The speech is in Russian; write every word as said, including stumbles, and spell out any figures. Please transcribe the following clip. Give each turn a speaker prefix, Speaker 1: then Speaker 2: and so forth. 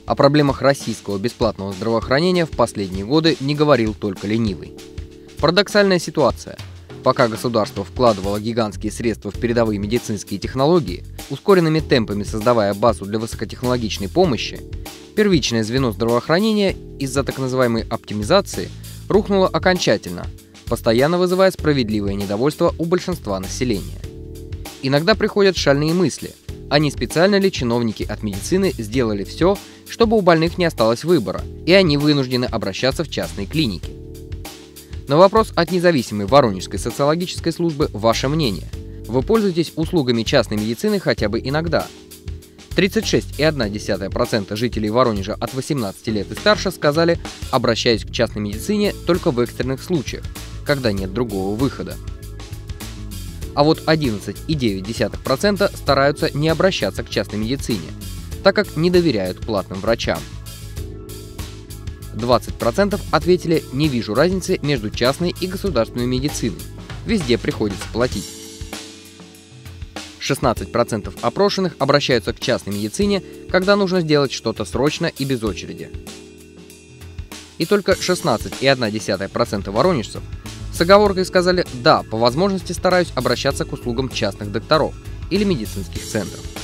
Speaker 1: О проблемах российского бесплатного здравоохранения в последние годы не говорил только ленивый. Парадоксальная ситуация. Пока государство вкладывало гигантские средства в передовые медицинские технологии, ускоренными темпами создавая базу для высокотехнологичной помощи, первичное звено здравоохранения из-за так называемой оптимизации рухнуло окончательно, постоянно вызывая справедливое недовольство у большинства населения. Иногда приходят шальные мысли, а не специально ли чиновники от медицины сделали все, чтобы у больных не осталось выбора, и они вынуждены обращаться в частные клиники. На вопрос от независимой Воронежской социологической службы ваше мнение. Вы пользуетесь услугами частной медицины хотя бы иногда? тридцать шесть целых одна десятая процента жителей Воронежа от восемнадцати лет и старше сказали, обращаясь к частной медицине только в экстренных случаях, когда нет другого выхода. А вот одиннадцать целых девять десятых процента стараются не обращаться к частной медицине, так как не доверяют платным врачам. двадцать процентов ответили «не вижу разницы между частной и государственной медициной, везде приходится платить». шестнадцать процентов опрошенных обращаются к частной медицине, когда нужно сделать что-то срочно и без очереди. И только шестнадцать целых одна десятая процента воронежцев с оговоркой сказали «да, по возможности стараюсь обращаться к услугам частных докторов или медицинских центров».